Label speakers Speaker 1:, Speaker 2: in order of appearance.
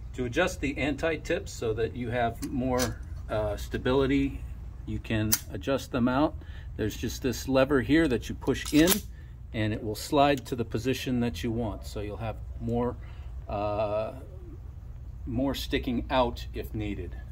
Speaker 1: To adjust the anti-tips so that you have more stability, you can adjust them out. There's just this lever here that you push in and it will slide to the position that you want. So you'll have more sticking out if needed.